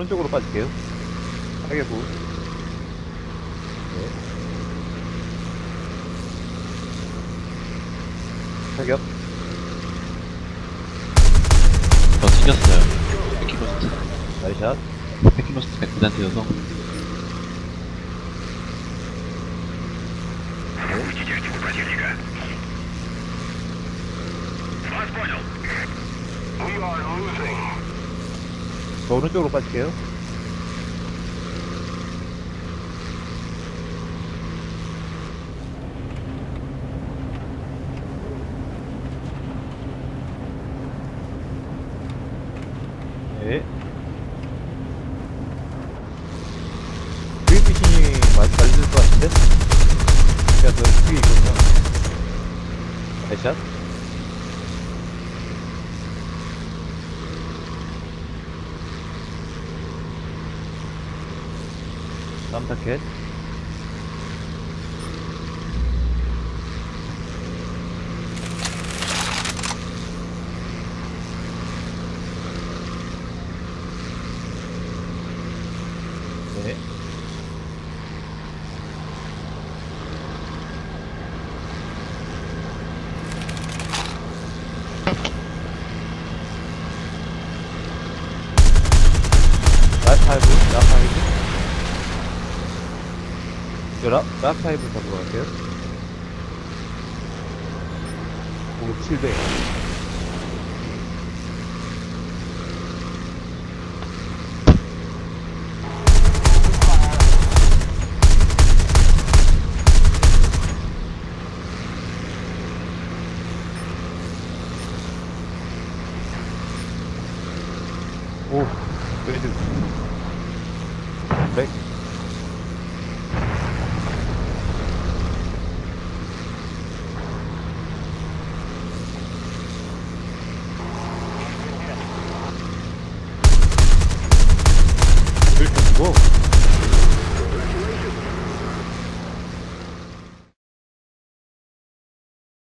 오른쪽으로 빠질게요. 타격구. 네. 타격. 저 튕겼어요. 백키버스트. 나이샷. 백키버스트가 그단태여서. 저 오른쪽으로 빠질게요. 네. VPC님이 맞을 것 같은데? 제가 저 뒤에 있거든요. 나이샷. 다음 타켓. 네. 라파이브, 라파이브. 라파이브 잡으러 갈게요. 오, 700. 오, 그래도 100.